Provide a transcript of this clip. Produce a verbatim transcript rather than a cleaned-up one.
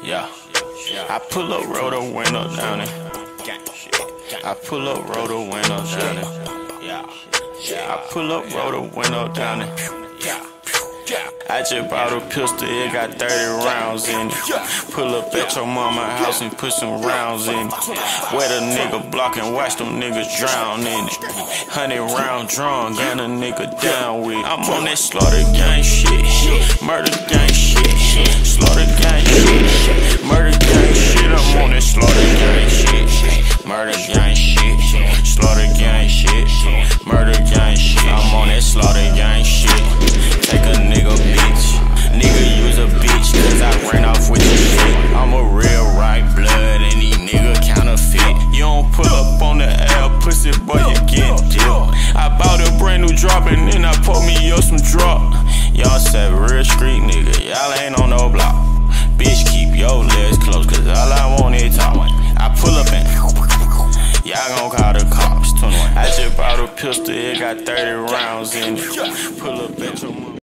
Yeah, I pull up, roll the window down it. I pull up, roll the window down it. Yeah, I pull up, roll the window down it. I just bought a pistol, it got thirty rounds in it. Pull up at your mama's house and put some rounds in it. Wet a nigga block and watch them niggas drown in it. Hundred round drum, gun a nigga down with. I'm on that slaughter gang shit, murder gang shit, slaughter gang shit, murder gang shit. I'm on that slaughter gang shit, murder gang shit, slaughter gang shit, murder gang shit. I'm on that slaughter gang shit. Take a nigga bitch, nigga use a bitch, cause I ran off with the shit. I'm a real right blood and these nigga counterfeit. You don't pull up on the L, pussy boy, you get dipped. I bought a brand new drop and then I pour me up some drop. Y'all said real street nigga, y'all ain't on no block. Bitch, keep your legs close, cause all I want is talk. I pull up and y'all gon' call the cops. twenty-one. I just bought a pistol, it got thirty rounds in it. Pull up at your mom.